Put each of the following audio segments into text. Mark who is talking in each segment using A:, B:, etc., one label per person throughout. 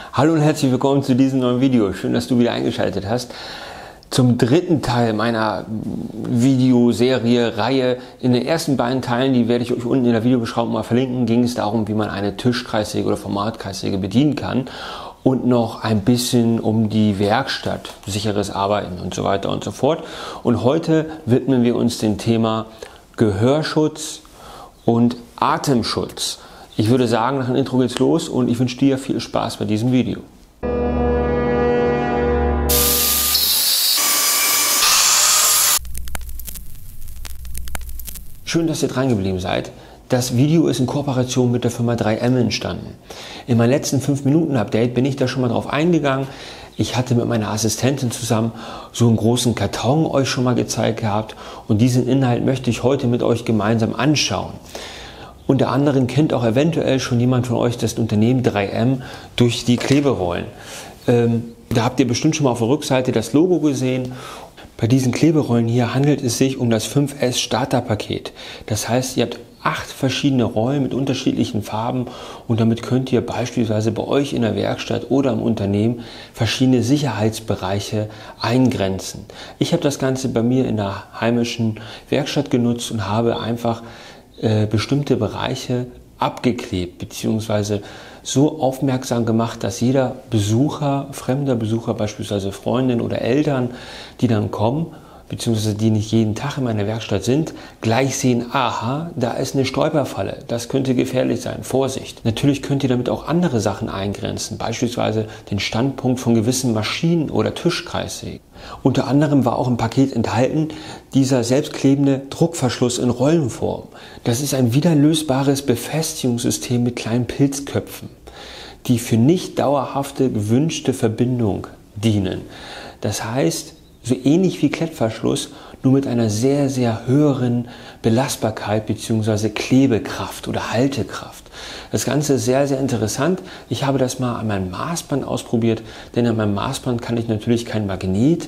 A: Hallo und herzlich willkommen zu diesem neuen Video. Schön, dass du wieder eingeschaltet hast. Zum dritten Teil meiner Videoserie-Reihe. In den ersten beiden Teilen, die werde ich euch unten in der Videobeschreibung mal verlinken, ging es darum, wie man eine Tischkreissäge oder Formatkreissäge bedienen kann. Und noch ein bisschen um die Werkstatt, sicheres Arbeiten und so weiter und so fort. Und heute widmen wir uns dem Thema Gehörschutz und Atemschutz. Ich würde sagen, nach dem Intro geht's los und ich wünsche dir viel Spaß bei diesem Video. Schön, dass ihr dran geblieben seid. Das Video ist in Kooperation mit der Firma 3M entstanden. In meinem letzten 5-Minuten-Update bin ich da schon mal drauf eingegangen. Ich hatte mit meiner Assistentin zusammen so einen großen Karton euch schon mal gezeigt gehabt und diesen Inhalt möchte ich heute mit euch gemeinsam anschauen. Unter anderem kennt auch eventuell schon jemand von euch das Unternehmen 3M durch die Kleberollen. Da habt ihr bestimmt schon mal auf der Rückseite das Logo gesehen. Bei diesen Kleberollen hier handelt es sich um das 5S Starterpaket. Das heißt, ihr habt 8 verschiedene Rollen mit unterschiedlichen Farben und damit könnt ihr beispielsweise bei euch in der Werkstatt oder im Unternehmen verschiedene Sicherheitsbereiche eingrenzen. Ich habe das Ganze bei mir in der heimischen Werkstatt genutzt und habe einfach bestimmte Bereiche abgeklebt bzw. so aufmerksam gemacht, dass jeder Besucher, fremder Besucher, beispielsweise Freundin oder Eltern, die dann kommen, beziehungsweise die nicht jeden Tag in meiner Werkstatt sind, gleich sehen, aha, da ist eine Stolperfalle, das könnte gefährlich sein, Vorsicht. Natürlich könnt ihr damit auch andere Sachen eingrenzen, beispielsweise den Standpunkt von gewissen Maschinen oder Tischkreissägen. Unter anderem war auch im Paket enthalten dieser selbstklebende Druckverschluss in Rollenform. Das ist ein wiederlösbares Befestigungssystem mit kleinen Pilzköpfen, die für nicht dauerhafte gewünschte Verbindung dienen. Das heißt, so ähnlich wie Klettverschluss, nur mit einer sehr, sehr höheren Belastbarkeit bzw. Klebekraft oder Haltekraft. Das Ganze ist sehr, sehr interessant. Ich habe das mal an meinem Maßband ausprobiert, denn an meinem Maßband kann ich natürlich kein Magnet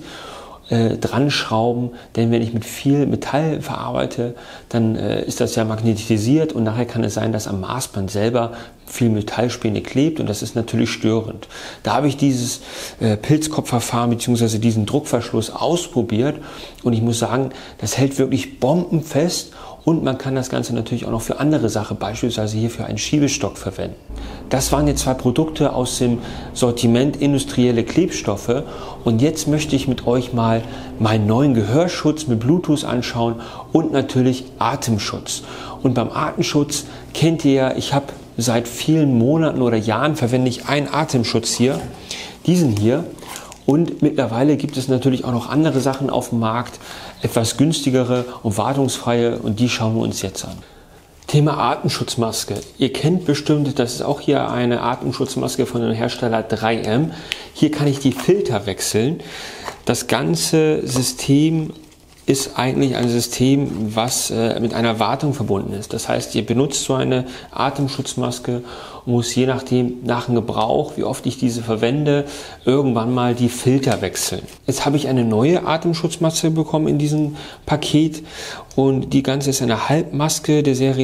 A: dran schrauben, denn wenn ich mit viel Metall verarbeite, dann ist das ja magnetisiert und nachher kann es sein, dass am Maßband selber viel Metallspäne klebt und das ist natürlich störend. Da habe ich dieses Pilzkopfverfahren bzw. diesen Druckverschluss ausprobiert und ich muss sagen, das hält wirklich bombenfest und man kann das Ganze natürlich auch noch für andere Sachen, beispielsweise hier für einen Schiebestock verwenden. Das waren jetzt 2 Produkte aus dem Sortiment industrielle Klebstoffe und jetzt möchte ich mit euch mal meinen neuen Gehörschutz mit Bluetooth anschauen und natürlich Atemschutz. Und beim Atemschutz kennt ihr ja, ich habe seit vielen Monaten oder Jahren verwende ich einen Atemschutz hier, diesen hier. Und mittlerweile gibt es natürlich auch noch andere Sachen auf dem Markt, etwas günstigere und wartungsfreie und die schauen wir uns jetzt an. Thema Atemschutzmaske. Ihr kennt bestimmt, das ist auch hier eine Atemschutzmaske von dem Hersteller 3M. Hier kann ich die Filter wechseln. Das ganze System ist eigentlich ein System, was mit einer Wartung verbunden ist. Das heißt, ihr benutzt so eine Atemschutzmaske und muss je nachdem, nach dem Gebrauch, wie oft ich diese verwende, irgendwann mal die Filter wechseln. Jetzt habe ich eine neue Atemschutzmaske bekommen in diesem Paket und die ganze ist eine Halbmaske der Serie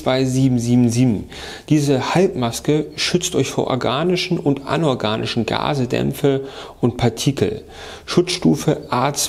A: 42777. Diese Halbmaske schützt euch vor organischen und anorganischen Gase, Dämpfe und Partikel. Schutzstufe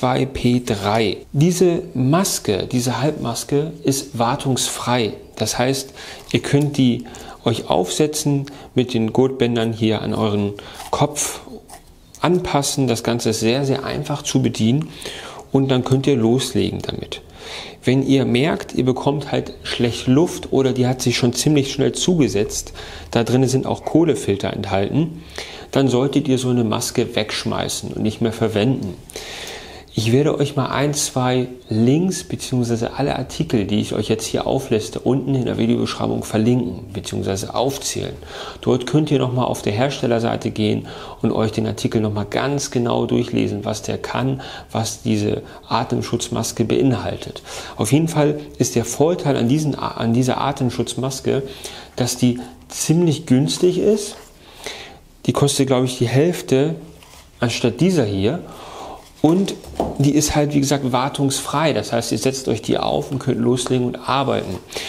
A: A2P3. Diese Maske, diese Halbmaske ist wartungsfrei. Das heißt, ihr könnt die euch aufsetzen, mit den Gurtbändern hier an euren Kopf anpassen. Das Ganze ist sehr, sehr einfach zu bedienen und dann könnt ihr loslegen damit. Wenn ihr merkt, ihr bekommt halt schlecht Luft oder die hat sich schon ziemlich schnell zugesetzt, da drin sind auch Kohlefilter enthalten, dann solltet ihr so eine Maske wegschmeißen und nicht mehr verwenden. Ich werde euch mal 1, 2 Links bzw. alle Artikel, die ich euch jetzt hier aufliste, unten in der Videobeschreibung verlinken bzw. aufzählen. Dort könnt ihr nochmal auf der Herstellerseite gehen und euch den Artikel nochmal ganz genau durchlesen, was der kann, was diese Atemschutzmaske beinhaltet. Auf jeden Fall ist der Vorteil an dieser Atemschutzmaske, dass die ziemlich günstig ist. Die kostet, glaube ich, die Hälfte anstatt dieser hier. Und die ist halt, wie gesagt, wartungsfrei. Das heißt, ihr setzt euch die auf und könnt loslegen und arbeiten.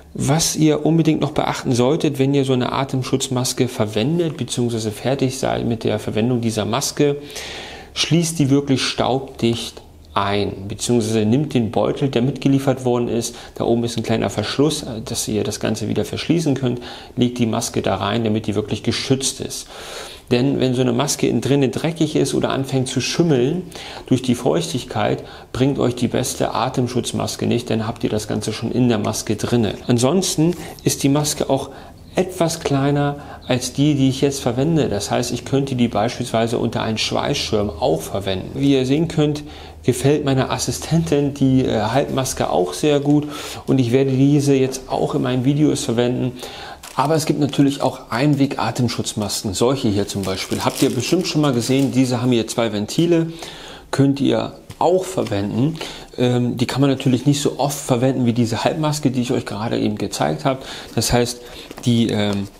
A: Was ihr unbedingt noch beachten solltet, wenn ihr so eine Atemschutzmaske verwendet, bzw. fertig seid mit der Verwendung dieser Maske, schließt die wirklich staubdicht ein, beziehungsweise nimmt den Beutel, der mitgeliefert worden ist, da oben ist ein kleiner Verschluss, dass ihr das Ganze wieder verschließen könnt, legt die Maske da rein, damit die wirklich geschützt ist. Denn wenn so eine Maske innen drinnen dreckig ist oder anfängt zu schimmeln durch die Feuchtigkeit, bringt euch die beste Atemschutzmaske nicht, dann habt ihr das Ganze schon in der Maske drinne. Ansonsten ist die Maske auch etwas kleiner als die ich jetzt verwende. Das heißt, ich könnte die beispielsweise unter einen Schweißschirm auch verwenden. Wie ihr sehen könnt, gefällt meiner Assistentin die Halbmaske auch sehr gut und ich werde diese jetzt auch in meinen Videos verwenden. Aber es gibt natürlich auch Einweg-Atemschutzmasken, solche hier zum Beispiel. Habt ihr bestimmt schon mal gesehen, diese haben hier 2 Ventile, könnt ihr auch verwenden. Die kann man natürlich nicht so oft verwenden wie diese Halbmaske, die ich euch gerade eben gezeigt habe. Das heißt, die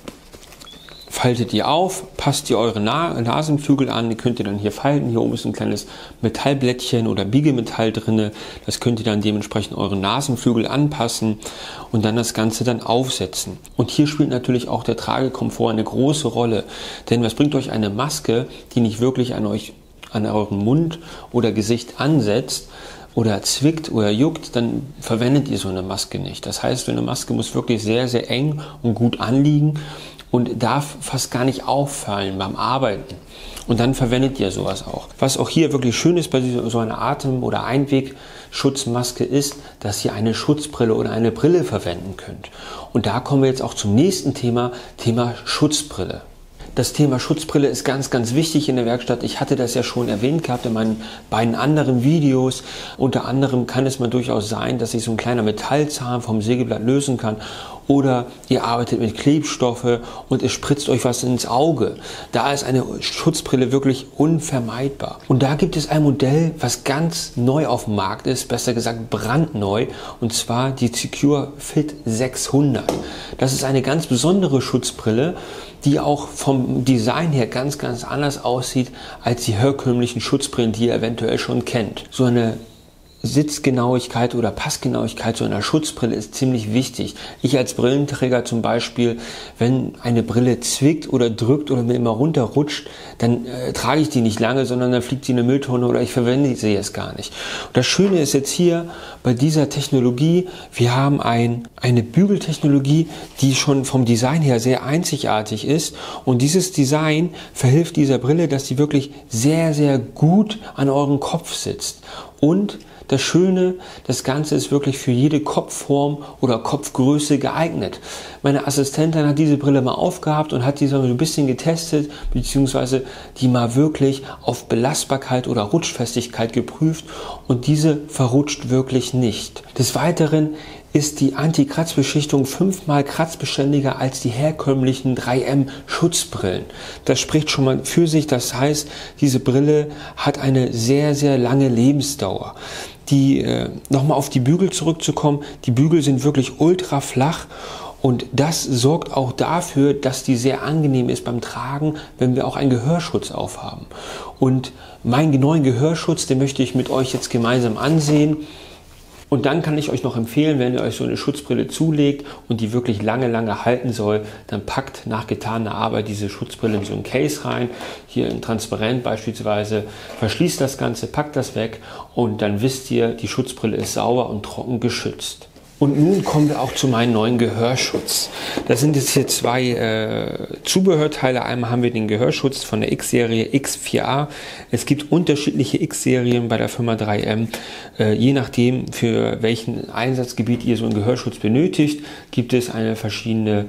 A: faltet ihr auf, passt ihr eure Nasenflügel an, die könnt ihr dann hier falten. Hier oben ist ein kleines Metallblättchen oder Biegemetall drin. Das könnt ihr dann dementsprechend euren Nasenflügel anpassen und dann das Ganze dann aufsetzen. Und hier spielt natürlich auch der Tragekomfort eine große Rolle. Denn was bringt euch eine Maske, die nicht wirklich an euren Mund oder Gesicht ansetzt oder zwickt oder juckt, dann verwendet ihr so eine Maske nicht. Das heißt, so eine Maske muss wirklich sehr, sehr eng und gut anliegen und darf fast gar nicht auffallen beim Arbeiten. Und dann verwendet ihr sowas auch. Was auch hier wirklich schön ist bei so einer Atem- oder Einwegschutzmaske ist, dass ihr eine Schutzbrille oder eine Brille verwenden könnt. Und da kommen wir jetzt auch zum nächsten Thema, Thema Schutzbrille. Das Thema Schutzbrille ist ganz, ganz wichtig in der Werkstatt. Ich hatte das ja schon erwähnt gehabt in meinen beiden anderen Videos. Unter anderem kann es mal durchaus sein, dass sich so ein kleiner Metallzahn vom Sägeblatt lösen kann. Oder ihr arbeitet mit Klebstoffe und es spritzt euch was ins Auge. Da ist eine Schutzbrille wirklich unvermeidbar. Und da gibt es ein Modell, was ganz neu auf dem Markt ist, besser gesagt brandneu, und zwar die Secure Fit 600. Das ist eine ganz besondere Schutzbrille, die auch vom Design her ganz, ganz anders aussieht als die herkömmlichen Schutzbrillen, die ihr eventuell schon kennt. So eine Sitzgenauigkeit oder Passgenauigkeit so einer Schutzbrille ist ziemlich wichtig. Ich als Brillenträger zum Beispiel, wenn eine Brille zwickt oder drückt oder mir immer runterrutscht, dann trage ich die nicht lange, sondern dann fliegt sie in eine Mülltonne oder ich verwende sie jetzt gar nicht. Und das Schöne ist jetzt hier bei dieser Technologie, wir haben eine Bügeltechnologie, die schon vom Design her sehr einzigartig ist, und dieses Design verhilft dieser Brille, dass sie wirklich sehr, sehr gut an euren Kopf sitzt. Und das Schöne, das Ganze ist wirklich für jede Kopfform oder Kopfgröße geeignet. Meine Assistentin hat diese Brille mal aufgehabt und hat die so ein bisschen getestet, beziehungsweise die mal wirklich auf Belastbarkeit oder Rutschfestigkeit geprüft, und diese verrutscht wirklich nicht. Des Weiteren ist die Anti-Kratzbeschichtung 5-mal kratzbeständiger als die herkömmlichen 3M Schutzbrillen. Das spricht schon mal für sich. Das heißt, diese Brille hat eine sehr, sehr lange Lebensdauer. Nochmal auf die Bügel zurückzukommen, die Bügel sind wirklich ultra flach. Und das sorgt auch dafür, dass die sehr angenehm ist beim Tragen, wenn wir auch einen Gehörschutz aufhaben. Und meinen neuen Gehörschutz, den möchte ich mit euch jetzt gemeinsam ansehen. Und dann kann ich euch noch empfehlen, wenn ihr euch so eine Schutzbrille zulegt und die wirklich lange, lange halten soll, dann packt nach getaner Arbeit diese Schutzbrille in so ein Case rein, hier in transparent beispielsweise, verschließt das Ganze, packt das weg und dann wisst ihr, die Schutzbrille ist sauber und trocken geschützt. Und nun kommen wir auch zu meinem neuen Gehörschutz. Das sind jetzt hier 2 Zubehörteile. Einmal haben wir den Gehörschutz von der X-Serie X4A. Es gibt unterschiedliche X-Serien bei der Firma 3M. Je nachdem, für welchen Einsatzgebiet ihr so einen Gehörschutz benötigt, gibt es eine verschiedene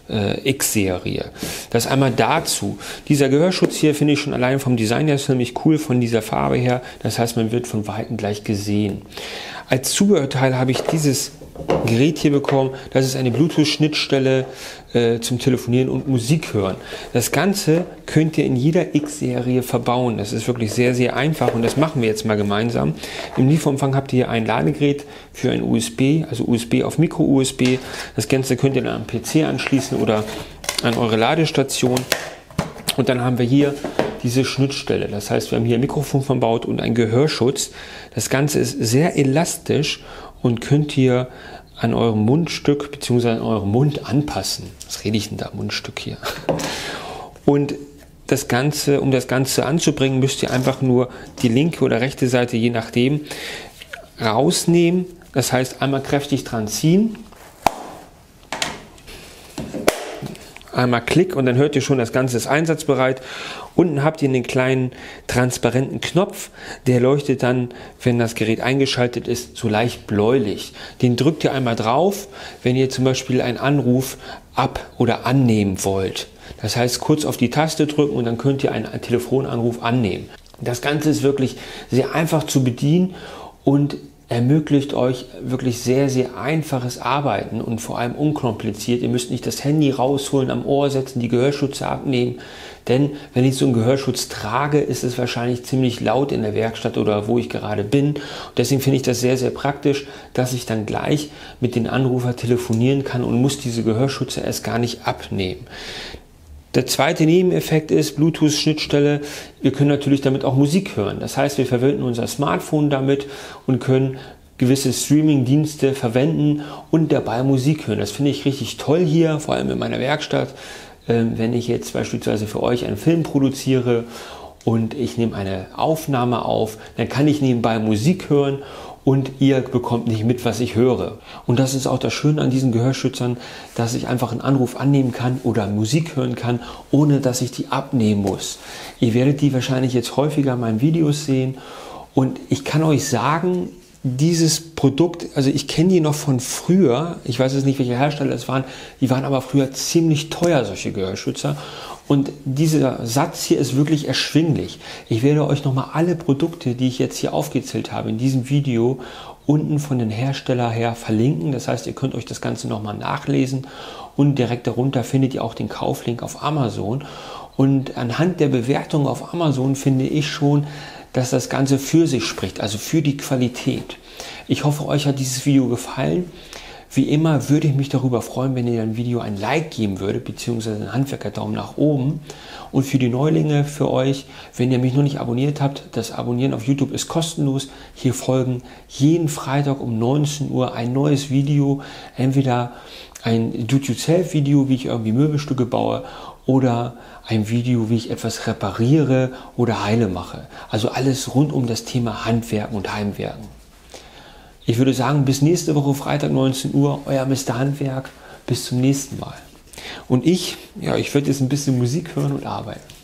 A: X-Serie. Das einmal dazu. Dieser Gehörschutz hier finde ich schon allein vom Design her ziemlich cool, von dieser Farbe her. Das heißt, man wird von Weitem gleich gesehen. Als Zubehörteil habe ich dieses Gerät hier bekommen. Das ist eine Bluetooth-Schnittstelle zum Telefonieren und Musik hören. Das Ganze könnt ihr in jeder X-Serie verbauen. Das ist wirklich sehr, sehr einfach und das machen wir jetzt mal gemeinsam. Im Lieferumfang habt ihr hier ein Ladegerät für ein USB, also USB auf Micro-USB. Das Ganze könnt ihr dann am PC anschließen oder an eure Ladestation. Und dann haben wir hier diese Schnittstelle. Das heißt, wir haben hier ein Mikrofon verbaut und einen Gehörschutz. Das Ganze ist sehr elastisch und könnt ihr an eurem Mundstück bzw. an eurem Mund anpassen. Was rede ich denn da, Mundstück hier? Und das Ganze, um das Ganze anzubringen, müsst ihr einfach nur die linke oder rechte Seite, je nachdem, rausnehmen. Das heißt, einmal kräftig dran ziehen. Einmal Klick und dann hört ihr schon, das Ganze ist einsatzbereit. Unten habt ihr einen kleinen transparenten Knopf, der leuchtet dann, wenn das Gerät eingeschaltet ist, so leicht bläulich. Den drückt ihr einmal drauf, wenn ihr zum Beispiel einen Anruf ab- oder annehmen wollt. Das heißt, kurz auf die Taste drücken und dann könnt ihr einen Telefonanruf annehmen. Das Ganze ist wirklich sehr einfach zu bedienen und ermöglicht euch wirklich sehr, sehr einfaches Arbeiten und vor allem unkompliziert. Ihr müsst nicht das Handy rausholen, am Ohr setzen, die Gehörschützer abnehmen. Denn wenn ich so einen Gehörschutz trage, ist es wahrscheinlich ziemlich laut in der Werkstatt oder wo ich gerade bin. Und deswegen finde ich das sehr, sehr praktisch, dass ich dann gleich mit den Anrufer telefonieren kann und muss diese Gehörschützer erst gar nicht abnehmen. Der zweite Nebeneffekt ist Bluetooth-Schnittstelle. Wir können natürlich damit auch Musik hören. Das heißt, wir verwenden unser Smartphone damit und können gewisse Streaming-Dienste verwenden und dabei Musik hören. Das finde ich richtig toll hier, vor allem in meiner Werkstatt. Wenn ich jetzt beispielsweise für euch einen Film produziere und ich nehme eine Aufnahme auf, dann kann ich nebenbei Musik hören und ihr bekommt nicht mit, was ich höre. Und das ist auch das Schöne an diesen Gehörschützern, dass ich einfach einen Anruf annehmen kann oder Musik hören kann, ohne dass ich die abnehmen muss. Ihr werdet die wahrscheinlich jetzt häufiger in meinen Videos sehen und ich kann euch sagen, dieses Produkt, also ich kenne die noch von früher, ich weiß jetzt nicht, welche Hersteller es waren, die waren aber früher ziemlich teuer, solche Gehörschützer. Und dieser Satz hier ist wirklich erschwinglich. Ich werde euch nochmal alle Produkte, die ich jetzt hier aufgezählt habe, in diesem Video unten von den Hersteller her verlinken. Das heißt, ihr könnt euch das Ganze nochmal nachlesen und direkt darunter findet ihr auch den Kauflink auf Amazon. Und anhand der Bewertung auf Amazon finde ich schon, dass das Ganze für sich spricht, also für die Qualität. Ich hoffe, euch hat dieses Video gefallen. Wie immer würde ich mich darüber freuen, wenn ihr dem Video ein Like geben würdet, beziehungsweise einen Handwerker-Daumen nach oben. Und für die Neulinge, für euch, wenn ihr mich noch nicht abonniert habt, das Abonnieren auf YouTube ist kostenlos. Hier folgen jeden Freitag um 19 Uhr ein neues Video, entweder ein Do-it-yourself-Video, wie ich irgendwie Möbelstücke baue, oder ein Video, wie ich etwas repariere oder heile mache. Also alles rund um das Thema Handwerken und Heimwerken. Ich würde sagen, bis nächste Woche Freitag 19 Uhr, euer Mr. Handwerk. Bis zum nächsten Mal. Und ich werde jetzt ein bisschen Musik hören und arbeiten.